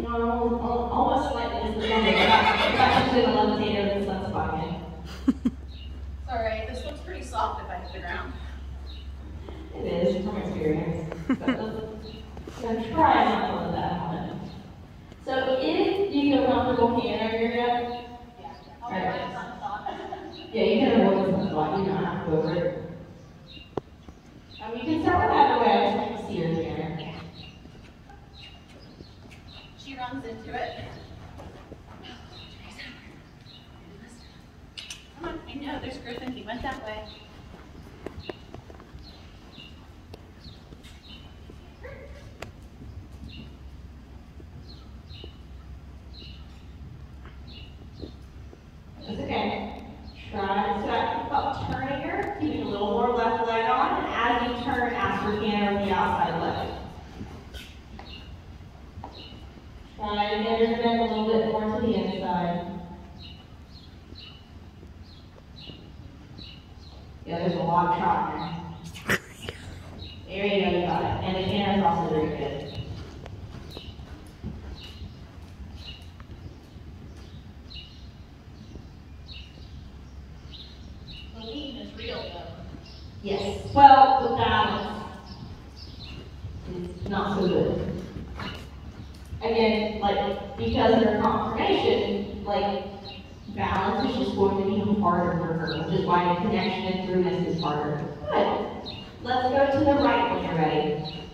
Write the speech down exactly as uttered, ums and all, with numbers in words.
know, almost slightly just the number, but not, not usually the levitator in the sun's pocket. It's alright, this looks pretty soft if I hit the ground. It is, from experience. But let's gonna try not to let that happen. So if you feel comfortable hand over your neck, Yeah, I'll avoid right. a sunspot. Yeah, you can avoid the sunspot, you don't have to go over it. Um, you can start with that way, I just want to see her here. She runs into it. Come on, I know, there's Griffin, he went that way. That's okay. Try to start about turning her, keeping a little more left leg on, and as you turn, ask for hand on the outside leg. Try to get her bend a little bit more to the inside. Yeah, there's a lot of trot in there. There you go, you got it. And the hand is also very good. The lean is real though. Yes. Well, the balance is not so good. Again, like, because of her conformation, like, balance is just going to be harder for her, which is why the connection and throughness is harder. Good. Let's go to the right when you're ready.